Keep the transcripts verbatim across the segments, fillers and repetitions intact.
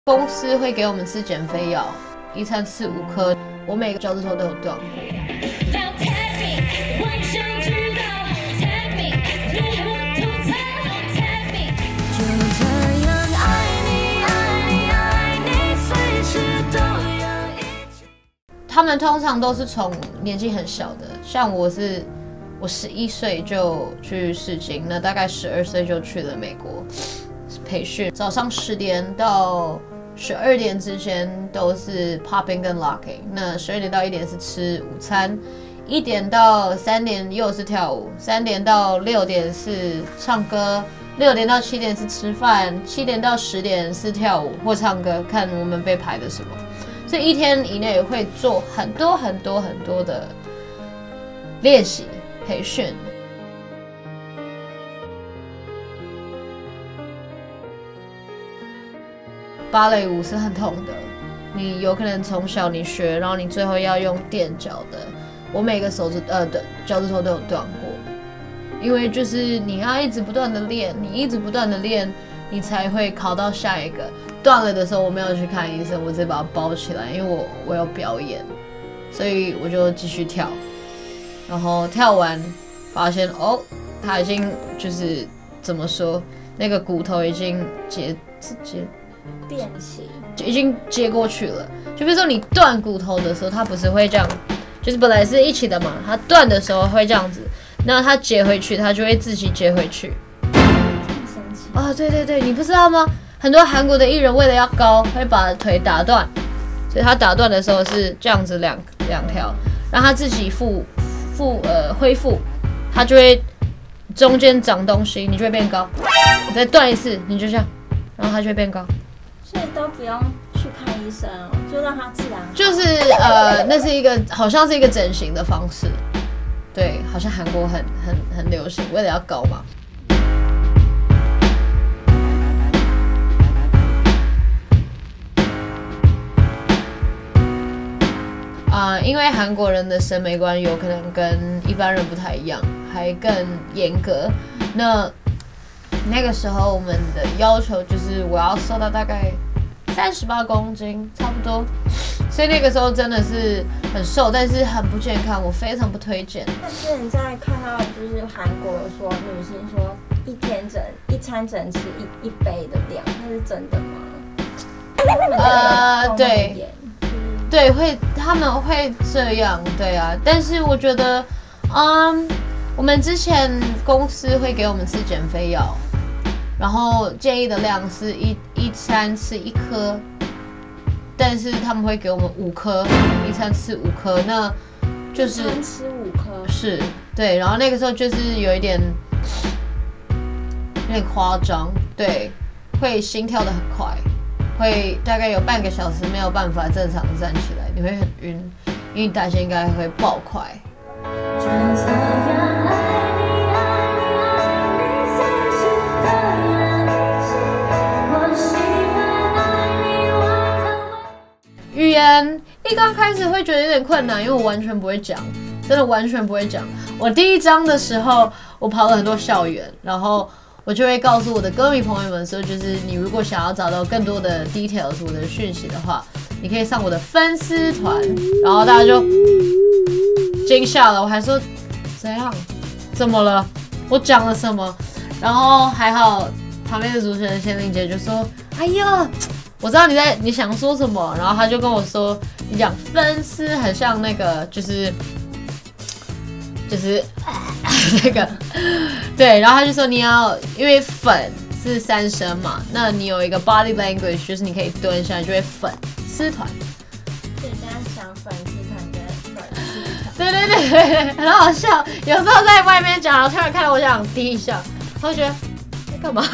公司会给我们吃减肥药，一餐吃五颗，我每个脚趾头都有断过。他们通常都是从年纪很小的，像我是我十一岁就去试镜，那大概十二岁就去了美国培训，早上十点到十二点之间都是 popping 跟 locking， 那十二点到一点是吃午餐，一点到三点又是跳舞，三点到六点是唱歌，六点到七点是吃饭，七点到十点是跳舞或唱歌，看我们被排的什么。所以一天以内会做很多很多很多的练习培训。芭蕾舞是很痛的，你有可能从小你学，然后你最后要用垫脚的。我每个手指呃的脚趾头都有断过，因为就是你要一直不断的练，你一直不断的练，你才会考到下一个。断了的时候我没有去看医生，我直接把它包起来，因为我我有表演，所以我就继续跳。然后跳完发现哦，它已经就是怎么说，那个骨头已经接是接。 变形已经接过去了，就比如说你断骨头的时候，它不是会这样，就是本来是一起的嘛，它断的时候会这样子，那它接回去，它就会自己接回去。 这么神奇哦，对对对，你不知道吗？很多韩国的艺人为了要高，会把腿打断，所以他打断的时候是这样子两两条，让他自己复复呃恢复，他就会中间长东西，你就会变高。你再断一次，你就这样，然后它就会变高。 所以都不用去看医生哦，就让它自然。 就是呃，那是一个好像是一个整形的方式，对，好像韩国很很很流行，为了要高嘛。啊、呃，因为韩国人的审美观有可能跟一般人不太一样，还更严格。那那个时候我们的要求就是我要瘦到大概三十八公斤，差不多。所以那个时候真的是很瘦，但是很不健康，我非常不推荐。 那之前在看到就是韩国说女性说一天整一餐整吃一一杯的量，那是真的吗？ 呃，对，对，会他们会这样，对啊。但是我觉得，嗯，我们之前公司会给我们吃减肥药。然后建议的量是一一餐吃一颗，但是他们会给我们五颗，一餐吃五颗，那就是一餐吃五颗， 是对。然后那个时候就是有一点有点夸张，对，会心跳得很快，会大概有半个小时没有办法正常站起来，你会很晕，因为代谢应该会爆快。语言一刚开始会觉得有点困难，因为我完全不会讲，真的完全不会讲。我第一章的时候，我跑了很多校园，然后我就会告诉我的歌迷朋友们说，就是你如果想要找到更多的 details 我的讯息的话，你可以上我的粉丝团。然后大家就惊吓了，我还说怎样？怎么了？我讲了什么？然后还好旁边的主持人仙玲姐就说：“哎呀。”我知道你在你想说什么，然后他就跟我说，你讲粉丝很像那个，就是就是那个，对，然后他就说你要，因为粉是三声嘛，那你有一个 body language， 就是你可以蹲下来就会粉丝团。 所以这样想粉丝团跟粉丝团。 对对对对，很好笑。有时候在外面讲，然后突然看到我想滴一下，他会觉得在干嘛？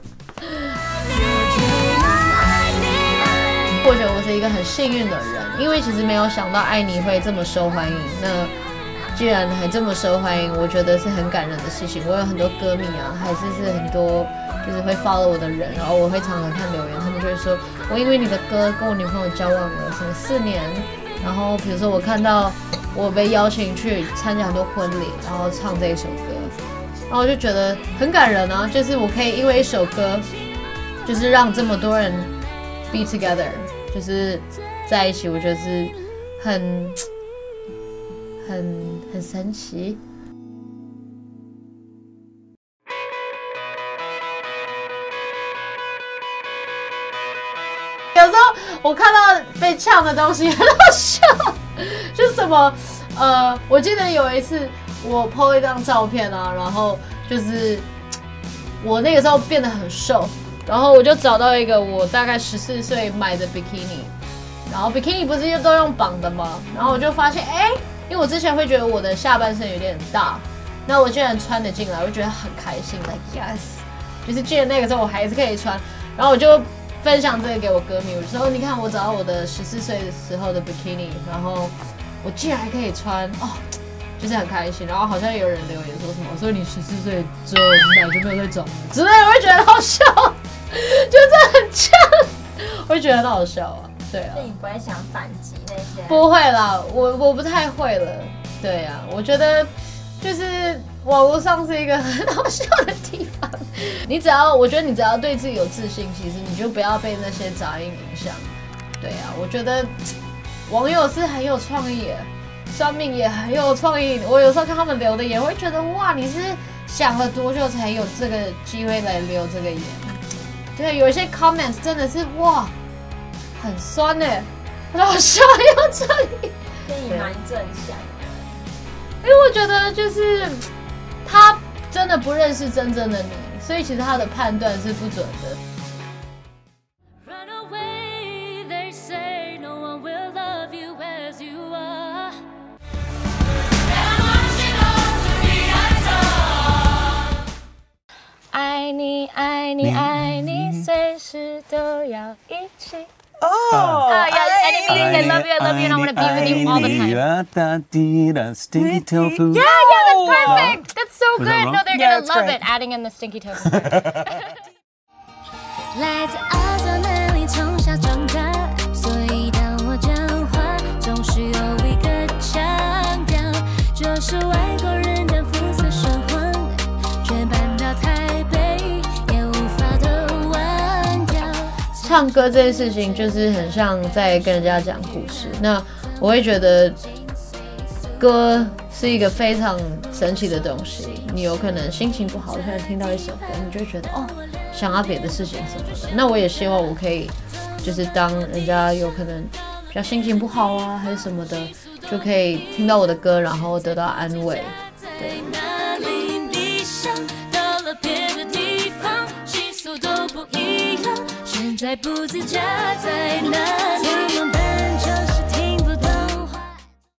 或者我是一个很幸运的人，因为其实没有想到爱你会这么受欢迎。那既然还这么受欢迎，我觉得是很感人的事情。我有很多歌迷啊，还是是很多就是会 follow 我的人，然后我会常常看留言，他们就会说，我因为你的歌跟我女朋友交往了什么四年，然后比如说我看到我被邀请去参加很多婚礼，然后唱这一首歌，然后我就觉得很感人啊，就是我可以因为一首歌，就是让这么多人 be together， 就是在一起，我觉得是很很很神奇。有时候我看到被呛的东西很好笑，就是什么呃，我记得有一次我 po 一张照片啊，然后就是我那个时候变得很瘦，然后我就找到一个我大概十四岁买的 bikini， 然后 bikini 不是都用绑的吗？然后我就发现，哎、欸，因为我之前会觉得我的下半身有点大，那我竟然穿得进来，我就觉得很开心 ，like yes， 就是既然那个时候我还是可以穿，然后我就分享这个给我歌迷，我就说，你看我找到我的十四岁的时候的 bikini， 然后我竟然还可以穿，哦。就是很开心，然后好像有人留言说什么，所以你十四岁之后你奶就没有再长了之类的，我会觉得很好笑，就这很呛，我会觉得很好笑啊，对啊。 所以你不会想反击那些？ 不会啦，我我不太会了，对啊，我觉得就是网络上是一个很好笑的地方，你只要我觉得你只要对自己有自信，其实你就不要被那些杂音影响，对啊，我觉得网友是很有创意的。酸命也很有创意，我有时候看他们留的言，会觉得哇，你是想了多久才有这个机会来留这个言？对，有一些 comments 真的是哇，很酸呢，很好笑，很有创意。 所以你蛮正向的， 因为我觉得就是他真的不认识真正的你，所以其实他的判断是不准的。 爱你爱你爱你，随时都要一起。 Oh, uh, yeah, any meetings, I love you, I love you, and I want to be with you all the time. Stinky tofu. Yeah, yeah, that's perfect. That's so Was good. that No, wrong? they're Yeah, gonna that's love great. it. Adding in the stinky tofu. 来自澳洲那里从小长大，所以当我讲话总是有一个腔调，就是外国人的肤色说谎，却搬到台北也无法的忘掉。 唱歌这件事情就是很像在跟人家讲故事，那我会觉得歌是一个非常神奇的东西。你有可能心情不好，突然听到一首歌，你就会觉得哦，想要别的事情什么的。那我也希望我可以，就是当人家有可能比较心情不好啊，还是什么的，就可以听到我的歌，然后得到安慰。对。现在不自家在哪